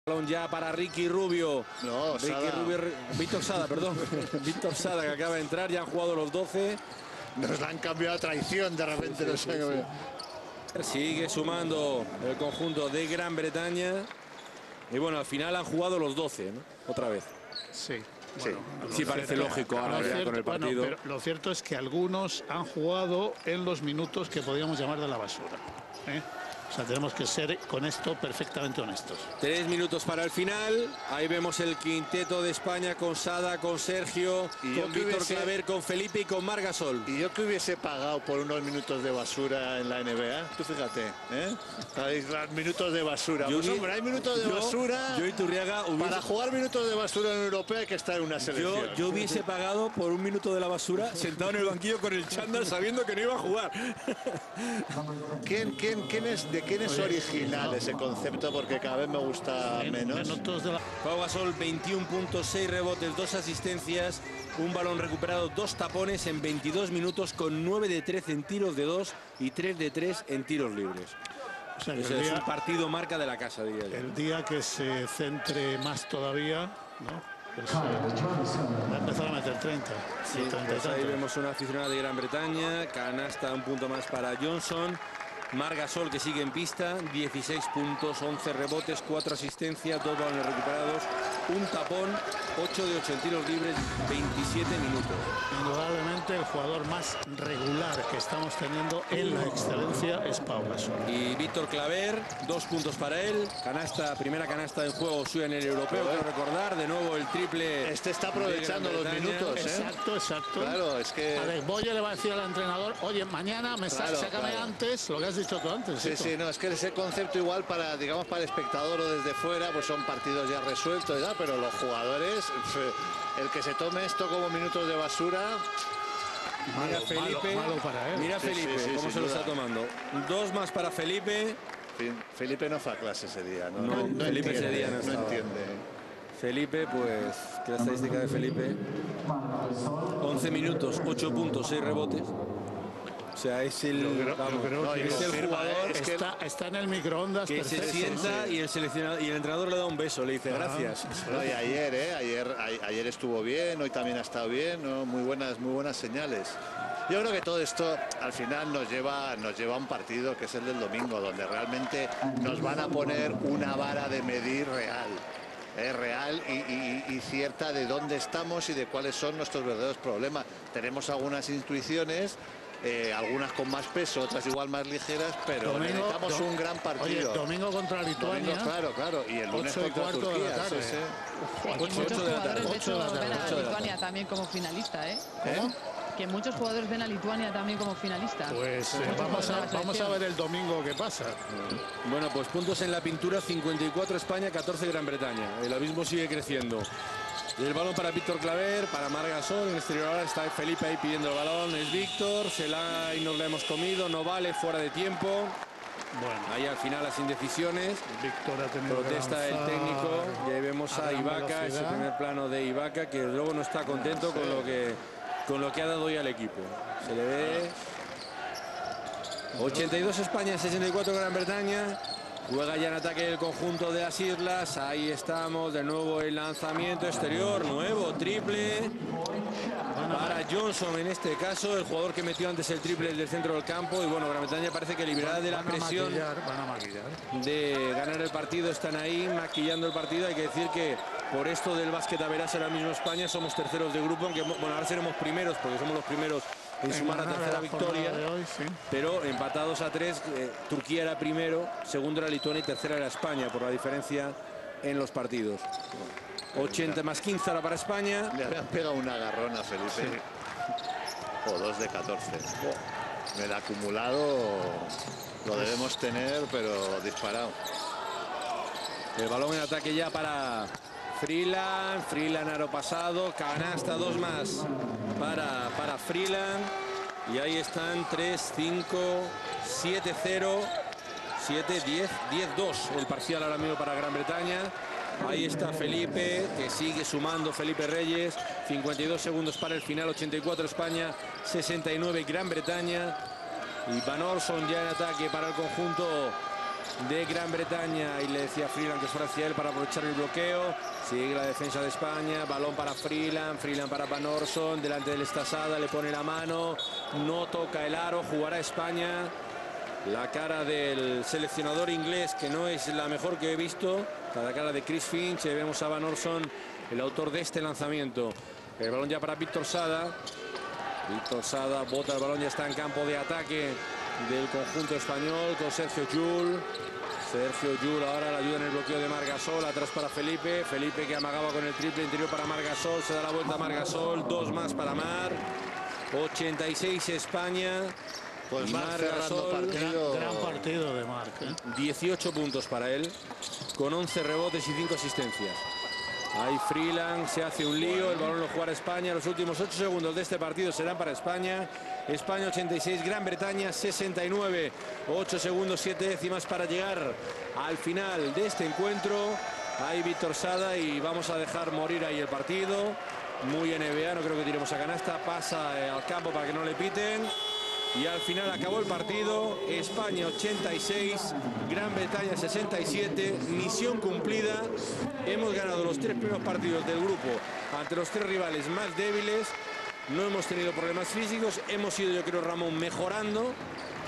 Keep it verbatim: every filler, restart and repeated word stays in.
Ya para Ricky Rubio. No, Ricky Sada. Rubio, Víctor Sada, perdón. Víctor Sada, que acaba de entrar, ya han jugado los doce. Nos la han cambiado a traición de repente. Sí, no sí, sé sí, sí. Sigue sumando el conjunto de Gran Bretaña. Y bueno, al final han jugado los doce, ¿no? Otra vez. Sí. Bueno, sí, sí parece lógico ahora ya con el partido. Bueno, pero lo cierto es que algunos han jugado en los minutos que podríamos llamar de la basura, ¿eh? O sea, tenemos que ser con esto perfectamente honestos. Tres minutos para el final. Ahí vemos el quinteto de España con Sada, con Sergio, y con Víctor hubiese... Claver, con Felipe y con Marc Gasol. Y yo que hubiese pagado por unos minutos de basura en la N B A, tú fíjate, ¿eh? Hay minutos de basura. Yo pues, hombre, hay minutos de yo, basura. Yo y Turriaga hubiese... Para jugar minutos de basura en Europea hay que estar en una selección. Yo, yo hubiese pagado por un minuto de la basura sentado en el banquillo con el chándal sabiendo que no iba a jugar. ¿Quién, quién, quién es, ¿De quién es original ese concepto? Porque cada vez me gusta menos. Pau Gasol, veintiún puntos, seis rebotes, dos asistencias, un balón recuperado, dos tapones en veintidós minutos con nueve de trece en tiros de dos y tres de tres en tiros libres. O sea, Ese día, es un partido marca de la casa, diría yo. El día que se centre más todavía, ¿no? Pues, va a empezar a meter treinta. Sí, treinta pues ahí vemos una aficionada de Gran Bretaña, canasta un punto más para Johnson. Marc Gasol, que sigue en pista, dieciséis puntos, once rebotes, cuatro asistencias, dos balones recuperados, un tapón, ocho de ocho en tiros libres, veintisiete minutos. Indudablemente el jugador más regular que estamos teniendo en la excelencia es Pau Gasol. Y Víctor Claver, dos puntos para él, canasta, primera canasta del juego suya en el europeo, quiero recordar, de nuevo el triple. Este está aprovechando los minutos, ¿eh? Exacto, exacto. Claro, es que... A ver, Boye le va a decir al entrenador, oye, mañana me claro, sácame claro. antes lo que has dicho tú antes. Sí, sí, no, es que ese concepto igual para, digamos, para el espectador o desde fuera, pues son partidos ya resueltos y tal, pero los jugadores, el que se tome esto como minutos de basura... Malo, mira Felipe, malo, malo para él. Mira Felipe, sí, sí, sí, cómo se duda. Lo está tomando. Dos más para Felipe. Felipe no fue a clase ese día, ¿no? No, no, no Felipe entiende, ese día no, no entiende. Felipe, pues, que la estadística de Felipe, once minutos, ocho puntos, seis rebotes. O sea, es el, creo, vamos, creo no, que es el jugador es que está, está en el microondas que perfecto, se sienta sí. y el seleccionador y el entrenador le da un beso, le dice ah, gracias. No, y ayer, ¿eh? ayer, ayer estuvo bien, hoy también ha estado bien, ¿no? Muy buenas, muy buenas señales. Yo creo que todo esto al final nos lleva, nos lleva a un partido que es el del domingo, donde realmente nos van a poner una vara de medir real. Es real y, y, y cierta de dónde estamos y de cuáles son nuestros verdaderos problemas. Tenemos algunas intuiciones. Eh, algunas con más peso, otras igual más ligeras, pero domingo, necesitamos un gran partido. Oye, domingo contra Lituania. Domingo, claro, claro. Y el lunes contra cuarto Turquía. De la tarde. Sí, sí. Uf, muchos jugadores de hecho ven a Lituania también como finalista, ¿eh? ¿Cómo? Que muchos jugadores ven a Lituania también como finalista. Pues eh, vamos, a, vamos a ver el domingo qué pasa. Bueno, pues puntos en la pintura, cincuenta y cuatro España, catorce Gran Bretaña. El abismo sigue creciendo. Y el balón para Víctor Claver, para Marc Gasol. En el exterior ahora está Felipe ahí pidiendo el balón. Es Víctor, se la y nos la hemos comido. No vale, fuera de tiempo. Bueno, ahí al final las indecisiones. Víctor ha tenido protesta el técnico. Y ahí vemos a, a Ibaka, ese primer plano de Ibaka, que luego no está contento con lo que, con lo que ha dado hoy al equipo. Se le ve. ochenta y dos España, sesenta y cuatro Gran Bretaña. Juega ya en ataque el conjunto de las islas. Ahí estamos, de nuevo el lanzamiento exterior, nuevo triple para Johnson en este caso, el jugador que metió antes el triple del centro del campo. Y bueno, Gran Bretaña parece que liberada de la presión de ganar el partido, están ahí maquillando el partido. Hay que decir que por esto del básquet a verás ahora mismo España somos terceros de grupo, aunque bueno, ahora seremos primeros porque somos los primeros en sumar la tercera victoria, hoy, sí. Pero empatados a tres, eh, Turquía era primero, segundo era Lituania y tercera era España, por la diferencia en los partidos. ochenta más quince ahora para España. Le habían pegado una agarrona a Felipe. Sí. O dos de catorce. Oh. El acumulado lo debemos tener, pero disparado. El balón en ataque ya para Freeland, Freeland aro pasado, canasta, dos más para, para Freeland. Y ahí están tres, cinco, siete, cero, siete, diez, diez, dos el parcial ahora mismo para Gran Bretaña. Ahí está Felipe, que sigue sumando Felipe Reyes. cincuenta y dos segundos para el final, ochenta y cuatro España, sesenta y nueve Gran Bretaña. Y Van Olson ya en ataque para el conjunto de Gran Bretaña. Y le decía a Freeland que fuera hacia él para aprovechar el bloqueo. Sigue la defensa de España. Balón para Freeland. Freeland para Van Orson. Delante del Estasada. Le pone la mano. No toca el aro. Jugará España. La cara del seleccionador inglés, que no es la mejor que he visto. La cara de Chris Finch. Y vemos a Van Orson, el autor de este lanzamiento. El balón ya para Víctor Sada. Víctor Sada bota el balón. Ya está en campo de ataque del conjunto español con Sergio Llull. Sergio Llull ahora la ayuda en el bloqueo de Marc Gasol. Atrás para Felipe. Felipe que amagaba con el triple interior para Marc Gasol. Se da la vuelta a Marc Gasol. Dos más para Mar. ochenta y seis España. Pues y Marc Marc cerrando Gasol, partido. Gran, gran partido de Marc, ¿eh? dieciocho puntos para él, con once rebotes y cinco asistencias. Ahí Freeland se hace un lío, el balón lo jugará España. Los últimos ocho segundos de este partido serán para España. España ochenta y seis, Gran Bretaña sesenta y nueve. ocho segundos, siete décimas para llegar al final de este encuentro. Ahí Víctor Sada y vamos a dejar morir ahí el partido. Muy N B A, no creo que tiremos a canasta. Pasa eh, al campo para que no le piten. Y al final acabó el partido. España ochenta y seis, Gran Bretaña sesenta y siete. Misión cumplida. Hemos ganado los tres primeros partidos del grupo ante los tres rivales más débiles. No hemos tenido problemas físicos. Hemos ido, yo creo, Ramón, mejorando.